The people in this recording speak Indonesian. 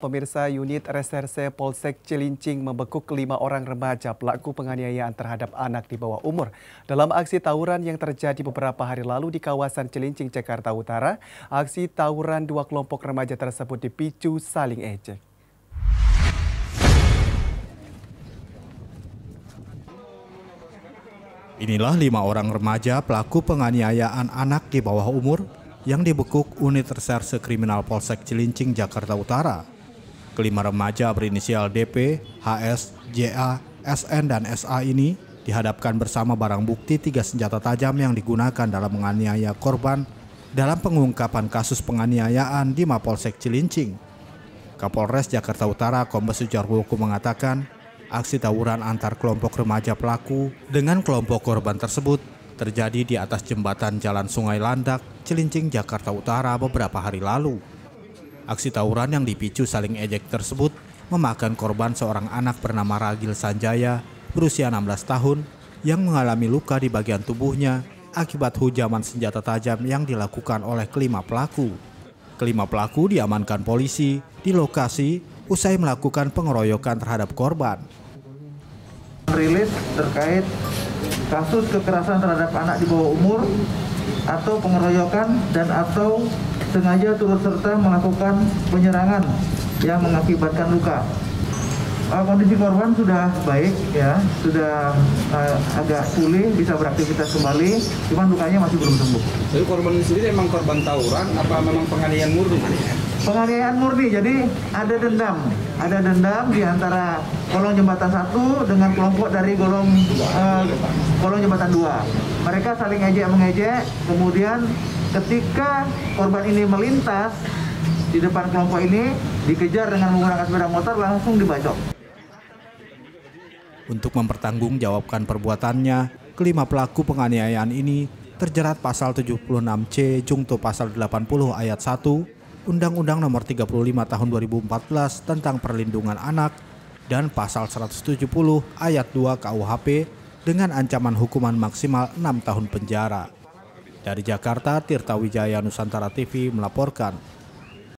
Pemirsa, unit reserse Polsek Cilincing membekuk 5 orang remaja pelaku penganiayaan terhadap anak di bawah umur. Dalam aksi tawuran yang terjadi beberapa hari lalu di kawasan Cilincing, Jakarta Utara, aksi tawuran dua kelompok remaja tersebut dipicu saling ejek. Inilah 5 orang remaja pelaku penganiayaan anak di bawah umur yang dibekuk unit reserse kriminal Polsek Cilincing, Jakarta Utara. Kelima remaja berinisial DP, HS, JA, SN, dan SA ini dihadapkan bersama barang bukti 3 senjata tajam yang digunakan dalam menganiaya korban dalam pengungkapan kasus penganiayaan di Mapolsek Cilincing. Kapolres Jakarta Utara Kombes Sujarwoku mengatakan aksi tawuran antar kelompok remaja pelaku dengan kelompok korban tersebut terjadi di atas jembatan Jalan Sungai Landak, Cilincing, Jakarta Utara beberapa hari lalu. Aksi tawuran yang dipicu saling ejek tersebut memakan korban seorang anak bernama Ragil Sanjaya berusia 16 tahun yang mengalami luka di bagian tubuhnya akibat hujaman senjata tajam yang dilakukan oleh kelima pelaku. Kelima pelaku diamankan polisi di lokasi usai melakukan pengeroyokan terhadap korban. Rilis terkait kasus kekerasan terhadap anak di bawah umur atau pengeroyokan dan atau sengaja turut serta melakukan penyerangan yang mengakibatkan luka. Kondisi korban sudah baik, ya, sudah agak pulih, bisa beraktivitas kembali, cuman lukanya masih belum sembuh. Jadi korban sendiri memang korban tawuran apa memang penganiayaan murni? Penganiayaan murni, jadi ada dendam di antara kolong jembatan 1 dengan kelompok dari kolong jembatan 2. Mereka saling ejek-mengejek, kemudian ketika korban ini melintas di depan kelompok ini, dikejar dengan menggunakan sepeda motor, langsung dibacok. Untuk mempertanggungjawabkan perbuatannya, kelima pelaku penganiayaan ini terjerat pasal 76C Jungto pasal 80 ayat 1 Undang-Undang Nomor 35 Tahun 2014 tentang Perlindungan Anak dan pasal 170 ayat 2 KUHP dengan ancaman hukuman maksimal 6 tahun penjara. Dari Jakarta, Tirta Wijaya, Nusantara TV melaporkan.